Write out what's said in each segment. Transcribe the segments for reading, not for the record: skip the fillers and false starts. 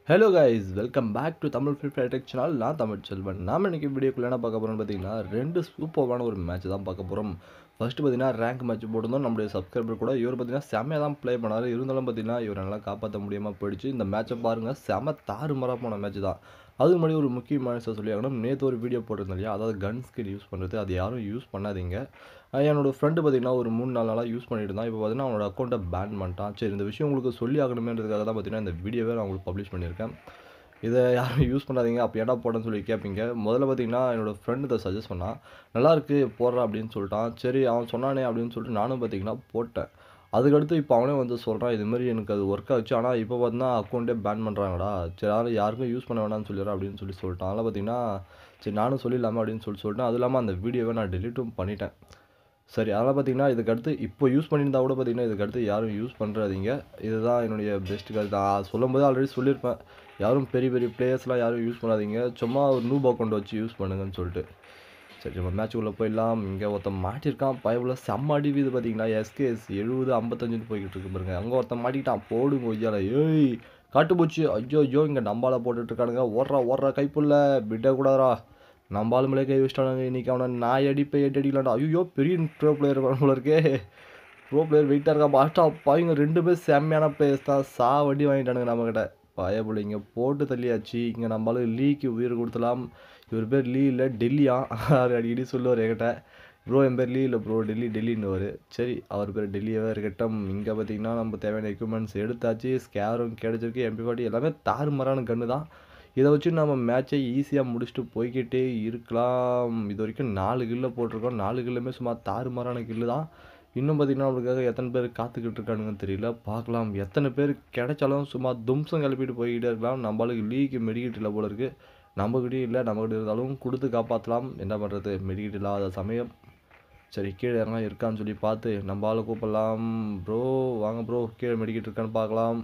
Hello guys welcome back to Tamil Free Fire tech channel. நான் தமிழ் செல்வன். நாம் இன்றைக்கி வீடியோக்குள்ள என்ன பார்க்க போகிறோம்னு பார்த்தீங்கன்னா, ரெண்டு சூப்பரான ஒரு மேட்ச் தான் பார்க்க போகிறோம். ஃபஸ்ட்டு பார்த்தீங்கன்னா ரேங்க் மேட்ச் போட்டிருந்தோம். நம்மளுடைய சப்ஸ்கிரைபர் கூட இவர் பார்த்தீங்கன்னா செம்மையாக தான் ப்ளே பண்ணார். இருந்தாலும் பார்த்தீங்கன்னா இவர் நல்லா காப்பாற்ற முடியாமல் போயிடுச்சு. இந்த மேட்சை பாருங்கள், செம தாறுமாறாக போன மேட்ச் தான். அதுக்கு முன்னாடி ஒரு முக்கியமான விஷயம் சொல்லி ஆகணும். நேற்று ஒரு வீடியோ போட்டிருந்தேன் இல்லையா, அதாவது கன் ஸ்கில் யூஸ் பண்ணுறது, அது யாரும் யூஸ் பண்ணாதீங்க. என்னோடய ஃப்ரெண்டு பார்த்தீங்கன்னா ஒரு 3-4 நாளாக யூஸ் பண்ணிட்டு இருந்தான். இப்போ பார்த்தீங்கன்னா அவனோட அக்கௌண்ட்டை பேன் பண்ணிட்டான். சரி, இந்த விஷயம் உங்களுக்கு சொல்லி ஆகணுமேன்றதுக்காக தான் பார்த்தீங்கன்னா இந்த வீடியோவே நான் உங்களுக்கு பப்ளிஷ் பண்ணியிருக்கேன். இதை யாரும் யூஸ் பண்ணாதீங்க, அப்போ ஏன்டா போட்டேன்னு சொல்லி கேட்பீங்க. முதல்ல பார்த்தீங்கன்னா என்னோடய ஃப்ரெண்டு இதை சஜஸ்ட் பண்ணான். நல்லாயிருக்கு போடுறா அப்படின்னு சொல்லிட்டான். சரி அவன் சொன்னானே அப்படின்னு சொல்லிட்டு நானும் பார்த்தீங்கன்னா போட்டேன். அதுக்கடுத்து இப்போ அவனே வந்து சொல்கிறான், இதுமாரி எனக்கு அது ஒர்க் ஆச்சு, ஆனால் இப்போ பார்த்தீங்கன்னா அக்கௌண்ட்டே பேன் பண்ணுறாங்கடா. சரி அதனால் யாருக்கும் யூஸ் பண்ண வேணாம்னு சொல்லிடுறேன் அப்படின்னு சொல்லிட்டான். அதனால் பார்த்தீங்கன்னா சரி நானும் சொல்லிடலாமா அப்படின்னு சொல்லிட்டேன். அதுவும் இல்லாமல் அந்த வீடியோவை நான் டெலிட்டும் பண்ணிட்டேன். சரி அதெல்லாம் பார்த்தீங்கன்னா இதுக்கடுத்து இப்போ யூஸ் பண்ணியிருந்தா கூட பார்த்தீங்கன்னா இதுக்கடுத்து யாரும் யூஸ் பண்ணுறாதீங்க. இதுதான் என்னுடைய பெஸ்ட் கருத்து. நான் சொல்லும்போது ஆல்ரெடி சொல்லியிருப்பேன், யாரும் பெரிய பெரிய பிளேயர்ஸ்லாம் யாரும் யூஸ் பண்ணாதீங்க, சும்மா ஒரு நூப் அக்கௌண்ட் வச்சு யூஸ் பண்ணுங்கன்னு சொல்லிட்டு. சரி நம்ம மேட்சுக்குள்ளே போயிடலாம். இங்கே ஒருத்தன் மாட்டியிருக்கான், பயவுல செம்ம அடி வீது பார்த்தீங்கன்னா. எஸ்கேஎஸ் 70-55 போய்கிட்டு இருக்கு பாருங்க. அங்கே ஒருத்தன் மாட்டிக்கிட்டான், போடுங்க ஒய்யால. ஏய் காட்டு போச்சு, ஐயோ ஐயோ இங்கே நம்பால போட்டுட்ருக்கானுங்க. ஓடுறா பிட்டை விடக்கூடாதா. நம்ம ஆளுங்களே கை வச்சிட்டானுங்க. இன்றைக்கி அவனை நான் அடிப்பை 8 அடிக்கலாம்டா. ஐயோ பெரிய ப்ரோ பிளேயர் போல இருக்கே. ப்ரோ பிளேயர் வெயிட்டாக இருக்கா பாஸ்டா. பாய்ங்க 2 பேர் செம்மையான பிளேயர்ஸ் தான். வண்டி வாங்கிட்டானுங்க நம்மக்கிட்ட. பயப்புல இங்கே போட்டு தள்ளியாச்சு. இங்கே நம்மளால லீக்கு உயிர் கொடுத்தலாம். இவர் பேர் லீ இல்லை டெல்லியா. அடிக்கடி சொல்லுவார் என்கிட்ட, ப்ரோ என் பேர் லீ இல்லை ப்ரோ டெல்லின்னு. சரி அவர் பேர் டெல்லியாகவே இருக்கட்டும். இங்கே பார்த்தீங்கன்னா நம்ம தேவையான எக்யூப்மெண்ட்ஸ் எடுத்தாச்சு. ஸ்கேரும் கிடச்சிருக்கு. MP40 எல்லாமே தாறுமாறான கன்று தான். இதை வச்சு நம்ம மேட்சை ஈஸியாக முடிச்சுட்டு போய்கிட்டே இருக்கலாம். இது வரைக்கும் 4 கில்ல போட்டிருக்கோம். 4 கில்லுமே சும்மா தாறுமாறான கில்லு தான். இன்னும் பார்த்திங்கன்னா நம்மளுக்காக எத்தனை பேர் காத்துக்கிட்டு இருக்கானுங்கன்னு தெரியல. பார்க்கலாம். எத்தனை பேர் கிடைச்சாலும் சும்மா தும்சம் கிளப்பிட்டு போய்கிட்டே இருக்கலாம். நம்மளுக்கு லீக்கு மெடிக்கிட் இல்லை போல இருக்குது. நம்மக்கிட்டே இல்லை, நம்மக்கிட்ட இருந்தாலும் கொடுத்து காப்பாற்றலாம். என்ன பண்ணுறது, மெடிக்கிட் இல்லாத சமயம். சரி கீழே யாரா இருக்கான்னு சொல்லி பார்த்து நம்ம ஆளை கூப்பிடலாம். ப்ரோ வாங்க ப்ரோ, கீழே மெடிக்கிட் இருக்கான்னு பார்க்கலாம்.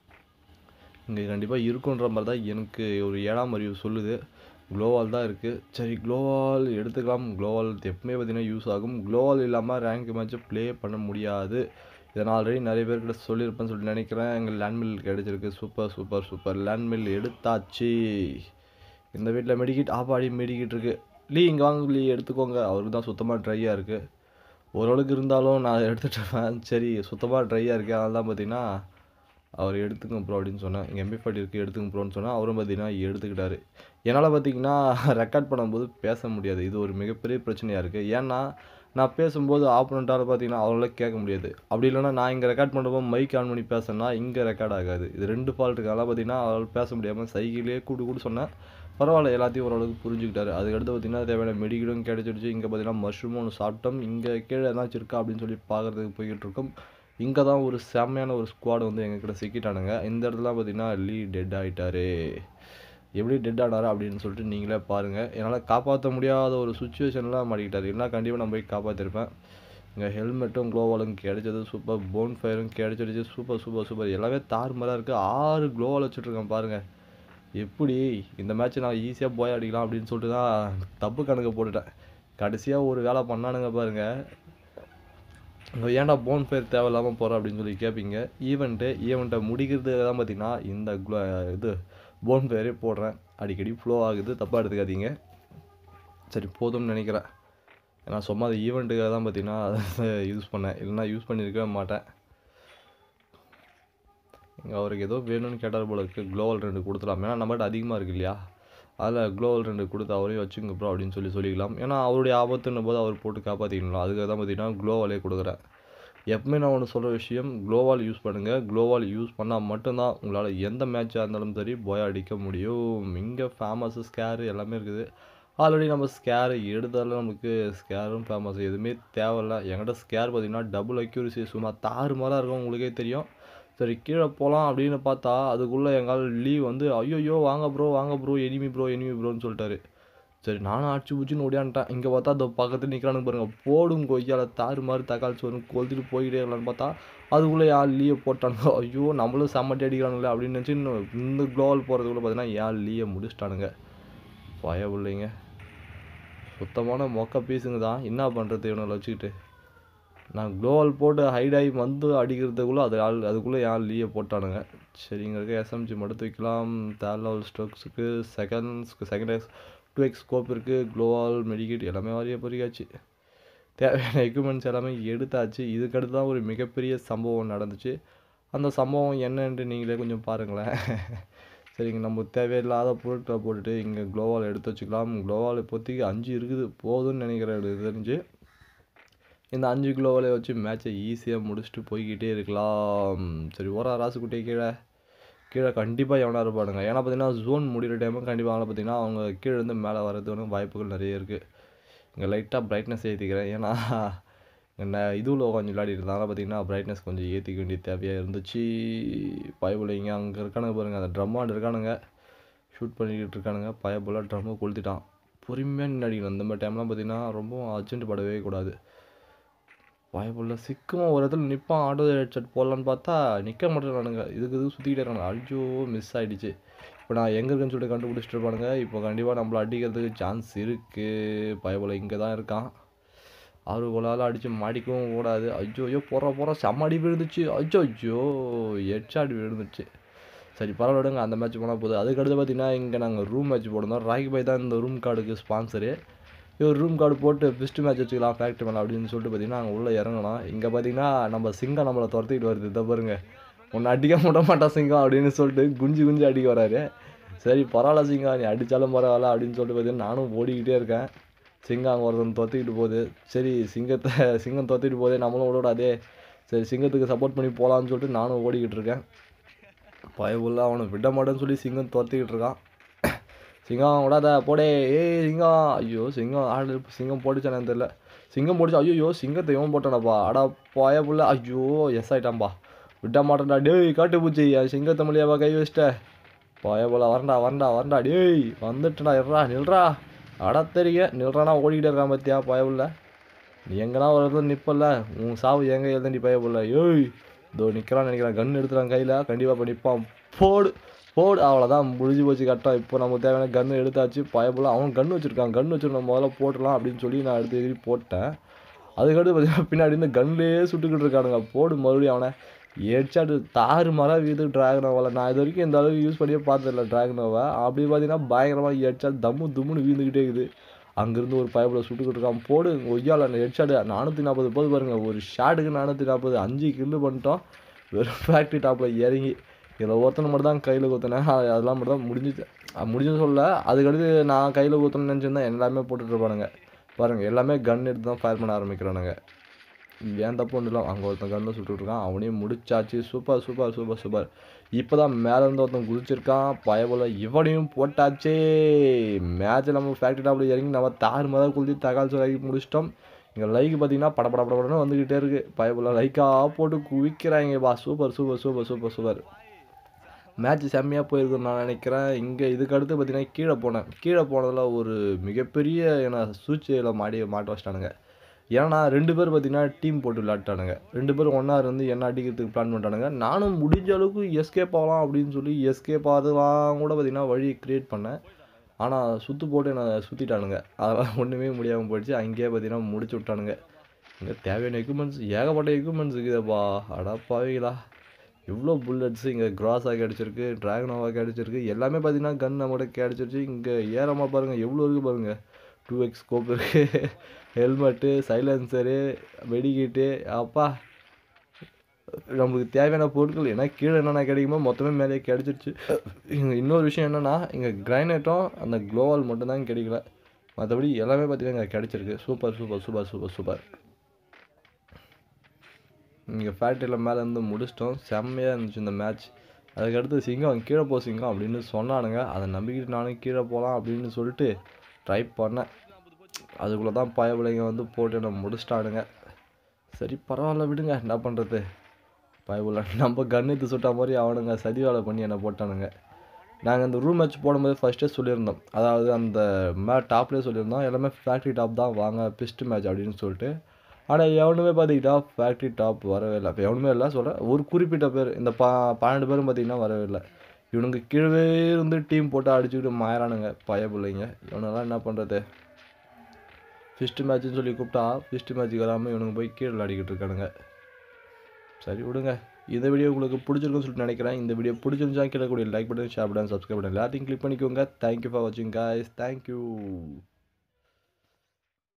இங்கே கண்டிப்பாக இருக்குன்ற மாதிரி தான் எனக்கு ஒரு 7ஆம் அறிவு சொல்லுது. க்ளோவால் தான் இருக்குது. சரி க்ளோவால் எடுத்துக்கலாம். க்ளோவால் எப்பவுமே பார்த்திங்கன்னா யூஸ் ஆகும். க்ளோவால் இல்லாமல் ரேங்க் மேட்ச்சை ப்ளே பண்ண முடியாது. இதை நான் ஆல்ரெடி நிறைய பேர்கிட்ட சொல்லியிருப்பேன்னு சொல்லிட்டு நினைக்கிறேன். எங்கள் லேண்ட்மில் கிடச்சிருக்கு. சூப்பர் லேண்ட்மில் எடுத்தாச்சு. இந்த வீட்டில் மெடிக்கிட் ஆப்பாடி மெடிக்கிட் இருக்குது. லீ இங்கே வாங்க லீ எடுத்துக்கோங்க. அவருக்கு தான் சுத்தமாக ட்ரையாக இருக்குது. ஓரளவுக்கு இருந்தாலும் நான் எடுத்துகிட்ருப்பேன். சரி சுத்தமாக ட்ரையாக இருக்குது, அதனால தான் பார்த்திங்கன்னா அவர் எடுத்துங்க ப்ரோ அப்படின்னு சொன்னேன். இங்கே MP40 இருக்குது எடுத்துங்க ப்ரோன்னு சொன்னால் அவரும் பார்த்தீங்கன்னா எடுத்துக்கிட்டாரு. என்னால் பார்த்தீங்கன்னா ரெக்கார்ட் பண்ணும்போது பேச முடியாது. இது ஒரு மிகப்பெரிய பிரச்சனையாக இருக்குது. ஏன்னா நான் பேசும்போது ஆப்போனண்ட்டால் பார்த்தீங்கன்னா அவரால் கேட்க முடியாது. அப்படி இல்லைனா நான் இங்கே ரெக்கார்ட் பண்ணுறப்போ மைக் ஆன் பண்ணி பேசினா இங்கே ரெக்கார்ட் ஆகாது. இது 2 ஃபால்ட் இருக்குது. அதெல்லாம் பார்த்தீங்கன்னா அவரால் பேச முடியாமல் சைக்கிளே கூட்டு சொன்னேன். பரவாயில்ல, எல்லாத்தையும் ஓரளவுக்கு புரிஞ்சுக்கிட்டாரு. அதுக்கடுத்து பார்த்தீங்கன்னா தேவையான மெடிக்கலும் கிடச்சிடுச்சு. இங்கே பார்த்தீங்கன்னா மஷ்ரூமும் ஒன்று சாப்பிட்டோம். இங்கே கீழே ஏதாச்சும் இருக்கா அப்படின்னு சொல்லி பார்க்குறதுக்கு போய்கிட்டு இருக்கோம். இங்கே தான் ஒரு செம்மையான ஒரு ஸ்குவாடு வந்து எங்ககிட்ட சிக்கிட்டானுங்க. இந்த இடத்துல பார்த்தீங்கன்னா லீ டெட் ஆகிட்டாரு. எப்படி டெட் ஆனார் அப்படின்னு சொல்லிட்டு நீங்களே பாருங்கள். என்னால் காப்பாற்ற முடியாத ஒரு சுச்சுவேஷன்லாம் மாட்டிக்கிட்டார். இல்லைனா கண்டிப்பாக நான் போய் காப்பாற்றிருப்பேன். இங்கே ஹெல்மெட்டும் க்ளோவாலும் கிடைச்சது. சூப்பர் போன் ஃபயரும் கிடைச்சிடுச்சு. சூப்பர் எல்லாமே தாறுமாறாக இருக்குது. 6 க்ளோவால் வச்சுட்ருக்கேன் பாருங்கள். எப்படி இந்த மேட்ச்சை நான் ஈஸியாக போய் அடிக்கலாம் அப்படின்னு சொல்லிட்டு தான் தப்பு கணக்கு போட்டுட்டேன். கடைசியாக ஒரு வேலை பண்ணானுங்க பாருங்கள். ஏன்டா போன் ஃபயர் தேவையில்லாமல் போகிறோம் அப்படின்னு சொல்லி கேட்பீங்க. ஈவெண்ட்டை முடிக்கிறதுக்கு தான் பார்த்தீங்கன்னா இந்த இது போன் ஃபயரே போடுறேன். அடிக்கடி ஃப்ளோ ஆகுது, தப்பாக எடுத்துக்காதீங்க. சரி போதும்னு நினைக்கிறேன். ஏன்னா சும்மா அது ஈவெண்ட்டுக்காக தான் பார்த்தீங்கன்னா யூஸ் பண்ணேன், இல்லைனா யூஸ் பண்ணியிருக்கவே மாட்டேன். இங்கே அவருக்கு ஏதோ வேணும்னு கேட்டார் போல இருக்குது. க்ளோவல் 2 கொடுத்துலாம். ஏன்னா நம்மகிட்ட அதிகமாக இருக்குது இல்லையா, அதில் க்ளோவல் 2 கொடுத்து அவரையும் வச்சுங்க ப்ரோ அப்படின்னு சொல்லிக்கலாம். ஏன்னா அவருடைய ஆபத்துன்னும் போது அவர் போட்டு காப்பாற்றிக்கலாம். அதுக்காக தான் பார்த்தீங்கன்னா க்ளோவாலே கொடுக்குறேன். எப்பவுமே நான் ஒன்று சொல்கிற விஷயம், க்ளோவால் யூஸ் பண்ணுங்கள். க்ளோவால் யூஸ் பண்ணால் மட்டும்தான் உங்களால் எந்த மேட்சாக இருந்தாலும் சரி போய் அடிக்க முடியும். இங்கே ஃபேமஸு ஸ்கேரு எல்லாமே இருக்குது. ஆல்ரெடி நம்ம ஸ்கேரு எடுத்தாலும் நமக்கு ஸ்கேரும் ஃபேமஸ் எதுவுமே தேவையில்லை. என்கிட்ட ஸ்கேர் பார்த்திங்கன்னா டபுள் அக்யூரசி சும்மா தாறுமாறாக இருக்கும், உங்களுக்கே தெரியும். சரி கீழே போகலாம் அப்படின்னு பார்த்தா அதுக்குள்ளே எங்கால் லீவ் வந்து ஐயோ வாங்க ப்ரோ எனிமி ப்ரோன்னு சொல்லிட்டாரு. சரி நானும் அடிச்சு பூச்சின்னு ஓடியான்ட்டேன். இங்கே பார்த்தா அந்த பக்கத்தில் நிற்கிறானுங்க பாருங்கள். போடும் கொய்யால தாறுமாறு தக்காளி சோறு கொளுத்திட்டு போய்கிட்டே இருக்கலான்னு பார்த்தா அதுக்குள்ளே யார் லீவை போட்டானுங்க. ஐயோ நம்மளும் செம்மட்டி அடிக்கிறானுங்களே அப்படின்னு நினச்சி இந்த க்ளோவல் போகிறதுக்குள்ளே பார்த்தீங்கன்னா யார் லீயை முடிச்சிட்டானுங்க. பயவில்லைங்க, சுத்தமான மொக்க பீஸுங்க தான். என்ன பண்ணுறது இவனை வச்சுக்கிட்டு. நான் க்ளோவால் போட்டு ஹைட் ஆகி வந்து அடிக்கிறதுக்குள்ளே அதுக்குள்ளே ஏன் லீயை போட்டானுங்க. சரி இங்கே இருக்க எஸ்எம்ஜி மட்டும் வைக்கலாம். தேர்ட் லெவல் ஸ்டோக்ஸுக்கு செகண்ட் எக்ஸ் 2x ஸ்கோப் இருக்குது. க்ளோவால் மெடிக்கேட் எல்லாமே வாரியாக பொறிக்காச்சு. தேவையான எக்யூப்மெண்ட்ஸ் எல்லாமே எடுத்தாச்சு. இதுக்கடுத்து தான் ஒரு மிகப்பெரிய சம்பவம் நடந்துச்சு. அந்த சம்பவம் என்னன்ட்டு நீங்களே கொஞ்சம் பாருங்களேன். சரிங்க, நம்ம தேவையில்லாத பொருட்களை போட்டுட்டு இங்கே க்ளோவால் எடுத்து வச்சுக்கலாம். க்ளோவால் இப்போதைக்கு 5 இருக்குது போதும்னு நினைக்கிறேன் எனக்கு தெரிஞ்சு. இந்த 5 க்ளோவாலே வச்சு மேட்சை ஈஸியாக முடிச்சுட்டு போய்கிட்டே இருக்கலாம். சரி ராசுக்குட்டியை கீழே கண்டிப்பாக எவனா இருப்பானுங்க. ஏன்னா பார்த்தீங்கன்னா ஜோன் முடிகிற டைமும் கண்டிப்பாக பார்த்தீங்கன்னா அவங்க கீழே இருந்து மேலே வரதுன்னு வாய்ப்புகள் நிறைய இருக்குது. இங்கே லைட்டாக பிரைட்னஸ் ஏற்றிக்கிறேன். ஏன்னா இதுவில் கொஞ்சம் விளையாடிட்டு இருந்தாலும் பார்த்தீங்கன்னா பிரைட்னஸ் கொஞ்சம் ஏற்றிக்க வேண்டிய தேவையாக இருந்துச்சு. பயபுள்ளைங்க அங்கே இருக்கானுங்க பாருங்கள், அந்த ட்ரம்மாண்டு இருக்கானுங்க, ஷூட் பண்ணிக்கிட்டு இருக்கானுங்க. பயபுள்ள ட்ரம்மை கொளுத்திட்டான். பொறுமையாக நின்று அடிக்கணும். இந்த மாதிரி டைம்லாம் பார்த்தீங்கன்னா ரொம்ப அர்ஜென்ட் படவே கூடாது. பயபுள்ள சிக்கமாக ஒரு இடத்துல நிற்பான். ஆட்டோ ஹெட்செட் போடலான்னு பார்த்தா நிற்க மாட்டேறானுங்க. இதுக்கு சுற்றிக்கிட்டே இருக்காங்க. அடிச்சோ மிஸ் ஆகிடுச்சு. இப்போ நான் எங்கே இருக்குன்னு சொல்லிட்டு கண்டுபிடிச்சிட்டு இருப்பானுங்க. இப்போ கண்டிப்பாக நம்மளை அடிக்கிறதுக்கு சான்ஸ் இருக்குது. பயபுள்ள இங்கே தான் இருக்கான். அவருக்குள்ளால் அடித்து மாடிக்கவும் கூடாது. ஐயோ போகிற செம்ம அடி விழுந்துச்சு. ஐயோ ஹெட்ஷாட் விழுந்துச்சு. சரி பரவாயில்ல விடுங்க, அந்த மேட்ச் போனால் போகுது. அதுக்கடுத்து பார்த்தீங்கன்னா இங்கே நாங்கள் ரூம் மேட்ச் போட்டிருந்தோம். ராக்கி பாய் தான் இந்த ரூம் கார்டுக்கு ஸ்பான்சரு. இவர் ரூம் கார்டு போட்டு ஃபஸ்ட் மேட்ச் வச்சுக்கலாம் ஃபேக்ட்ரி மேலே அப்படின்னு சொல்லிட்டு பார்த்தீங்கன்னா நாங்கள் உள்ளே இறங்கலாம். இங்கே பார்த்தீங்கன்னா நம்ம சிங்கம் நம்மளை துரத்திக்கிட்டு வருது. இதை பாருங்க, ஒன்று அடிக்க மாட்டான் சிங்கம் அப்படின்னு சொல்லிட்டு குஞ்சு அடிக்க வராரு. சரி பரவாயில்ல சிங்கம், நீ அடித்தாலும் பரவாயில்ல அப்படின்னு சொல்லிட்டு பார்த்தீங்கன்னா நானும் ஓடிக்கிட்டே இருக்கேன். சிங்கம் அங்கே ஒருத்தன் துரத்திக்கிட்டு போகுது. சரி சிங்கம் துரத்திட்டு போதே நம்மளும் விடாதே, சரி சிங்கத்துக்கு சப்போர்ட் பண்ணி போகலான்னு சொல்லிட்டு நானும் ஓடிக்கிட்டு இருக்கேன். பயவுள்ள அவனை விட மாட்டேன்னு சொல்லி சிங்கம் துரத்திக்கிட்டு இருக்கான். சிங்கம் விடாத போடே, சிங்கம். ஐயோ சிங்கம் போட்டுச்சானு தெரியல. சிங்கம் போட்டுச்சா? ஐயோ சிங்கத்தை இவன் போட்டானப்பா. அடா பயப்புள்ள. ஐயோ எஸ் ஆகிட்டான்பா. விட மாட்டேன்டா டேய் காட்டு பூச்சி, என் சிங்கத்தை மொழியாவா கை வச்சிட்ட? பயப்புள்ள வரண்டா டேய் வந்துட்டுடா. நில்றா அடா தெரிய நில்றானா ஓடிக்கிட்டே இருக்கான் பார்த்தியா பயப்புள்ள. நீ எங்கன்னா ஒரு இடத்துல நிற்பல, உன் சாவு எங்கே எழுதண்டி பயப்புள்ள. ஏய் இதோ நிற்கிறான்னு நினைக்கிறான். கன் எடுத்துறான் கையில், கண்டிப்பாக இப்போ நிற்பான். போடு அவ்வளோதான் முடிஞ்சு போச்சு கரெக்டாக. இப்போ நமக்கு தேவையான கன்று எடுத்தாச்சு. பயப்புள்ள அவன் கன்று வச்சுருக்கான் முதல்ல போட்டுடலாம் அப்படின்னு சொல்லி நான் எடுத்து போட்டேன். அதுக்கடுத்து பார்த்தீங்கன்னா பின்னாடி இந்த கன்லேயே சுட்டுக்கிட்டு இருக்கானுங்க. போடு மறுபடியும் அவனை ஹெட்ஷாட் தாறு மரம் வீது ட்ராகனோவால். நான் இது வரைக்கும் இந்த அளவுக்கு யூஸ் பண்ணியே பார்த்ததில்ல ட்ராகனோவை. அப்படி பார்த்தீங்கன்னா பயங்கரமாக ஹெட்ஷாட் தும்முன்னு வீழ்ந்துக்கிட்டே இருக்குது. அங்கேருந்து ஒரு பயப்புல சுட்டுக்கிட்டு இருக்கான். போடு ஒய்யால் அந்த ஹெட்ஷாட் 440 போது பாருங்கள். ஒரு ஷாட்டுக்கு 440 5 கில்லு பண்ணிட்டோம். வெறும் ஃபேக்ட்ரி டாப்பில் இறங்கி. இதில் ஒருத்தனை மட்டும் தான் கையில் ஊற்றினேன். அதெல்லாம் மட்டும் தான் முடிஞ்சுன்னு சொல்ல. அதுக்கடுத்து நான் கையில் ஊற்றணும்னு நினச்சிருந்தேன். எல்லாமே போட்டுட்ருப்பானுங்க பாருங்கள். எல்லாமே கன் எடுத்து தான் ஃபயர் பண்ண ஆரம்பிக்கிறானுங்க. ஏன் தப்பு ஒன்றும் இல்லை. அங்கே ஒருத்தன் கன்னில் சுட்டுட்ருக்கான். அவனையும் முடிச்சாச்சு. சூப்பர். இப்போ தான் மேலேருந்து ஒருத்தன் குதிச்சிருக்கான். பயபோல் இவனையும் போட்டாச்சே. மேட்ச்சில் நம்ம ஃபேக்ட்ரி டாப்பில் இறங்கி நம்ம தாறு மாதிரி குளித்து தகால் சொல்லி முடிச்சிட்டோம். இங்கே லைக் பார்த்தீங்கன்னா படப்படன்னு வந்துக்கிட்டே இருக்குது. பயபோல் லைக்காக போட்டு குவிக்கிறாங்கப்பா. சூப்பர். மேட்ச் செம்மையாக போயிருக்குன்னு நான் நினைக்கிறேன். இங்கே இதுக்கு அடுத்து பார்த்தீங்கன்னா கீழே போனதில் ஒரு மிகப்பெரிய சூழ்ச்சியில் மாட்ட வச்சிட்டானுங்க. ஏன்னா 2 பேர் பார்த்தீங்கன்னா டீம் போட்டு விளையாட்டானுங்க. 2 பேரும் ஒன்றா இருந்து என்ன அடிக்கிறதுக்கு பிளான் பண்ணிட்டானுங்க. நானும் முடிஞ்ச அளவுக்கு எஸ்கேப் ஆகலாம் அப்படின்னு சொல்லி எஸ்கேப் ஆகலாம் கூட பார்த்தீங்கன்னா வழி க்ரியேட் பண்ணேன். ஆனால் சுற்று போட்டு என்னை சுற்றிட்டானுங்க. அதெல்லாம் ஒன்றுமே முடியாமல் போயிடுச்சு. அங்கேயே பார்த்தீங்கன்னா முடிச்சு விட்டானுங்க. இங்கே தேவையான எக்யூப்மெண்ட்ஸ் ஏகப்பட்ட எக்யூப்மெண்ட்ஸ் இருக்குதுப்பா. அடப்பாவீங்களா, இவ்வளோ புல்லட்ஸு இங்கே கிராஸாக கிடச்சிருக்கு, ட்ராகனோவாக கிடச்சிருக்கு. எல்லாமே பார்த்தீங்கன்னா கன் நம்மகிட்ட கிடச்சிருச்சு. இங்கே ஏறமாக பாருங்கள் எவ்வளோ இருக்குது பாருங்கள். 2x ஸ்கோப் இருக்குது, ஹெல்மெட்டு, சைலன்சரு, மெடிக்கிட்டு. அப்பா நம்மளுக்கு தேவையான பொருட்கள் ஏன்னா கீழே என்னென்ன கிடைக்குமோ மொத்தமே மேலே கிடச்சிருச்சு. இங்கே இன்னொரு விஷயம் என்னென்னா இங்கே கிரைனேட்டும் அந்த க்ளோவால் மட்டும்தான் கிடைக்கல. மற்றபடி எல்லாமே பார்த்தீங்கன்னா இங்கே கிடச்சிருக்கு. சூப்பர். இங்கே ஃபேக்ட்ரியில் மேலேருந்து முடிச்சிட்டோம். செம்மையாக இருந்துச்சு இந்த மேட்ச். அதுக்கடுத்து சிங்கம் கீழே சிங்கம் அப்படின்னு சொன்னானுங்க. அதை நம்பிக்கிட்டு நானும் கீழே போகலாம் அப்படின்னு சொல்லிட்டு ட்ரை பண்ணேன். அதுக்குள்ளே தான் பயபுள்ளைங்க போட்டு என்னை முடிச்சிட்டானுங்க. சரி பரவாயில்ல விடுங்க, என்ன பண்ணுறது. பயபுள்ள நம்ம கன்னித்து சுட்டா மாதிரி அவனுங்க சதி வேலை பண்ணி என்னை போட்டானுங்க. நாங்கள் இந்த ரூம் மேட்ச் போடும்போது ஃபஸ்ட்டே சொல்லியிருந்தோம். அதாவது அந்த டாப்லேயே சொல்லியிருந்தோம் எல்லாமே ஃபேக்ட்ரி டாப் தான் வாங்க பிஸ்ட் மேட்ச் அப்படின்னு சொல்லிட்டு. ஆனால் எவனுமே பார்த்திக்கிட்டா ஃபேக்ட்ரி டாப் வரவே இல்லை. இப்போ எவனுமே இல்லை சொல்கிறேன், ஒரு குறிப்பிட்ட பேர் இந்த 12 பேரும் பார்த்திங்கன்னா வரவே இல்லை. இவனுங்க கீழே இருந்து டீம் போட்டு அடிச்சுக்கிட்டு மாயறானுங்க பயபுள்ளைங்க. இவனெல்லாம் என்ன பண்ணுறது. ஃபிஸ்ட் மேட்ச்னு சொல்லி கூப்பிட்டா ஃபிஸ்ட் மேட்ச்சுக்கு வராமல் இவனுங்க போய் கீழே விளையாடிக்கிட்டு இருக்கானுங்க. சரி விடுங்க. இந்த வீடியோ உங்களுக்கு பிடிச்சிருக்குன்னு சொல்லிட்டு நினைக்கிறேன். இந்த வீடியோ பிடிச்சிருந்துச்சா கீழே கூடிய like button, share button, subscribe button எல்லாத்தையும் கிளிக் பண்ணிக்கோங்க. தேங்க்யூ ஃபார் வாட்சிங் காய்ஸ். தேங்க்யூ.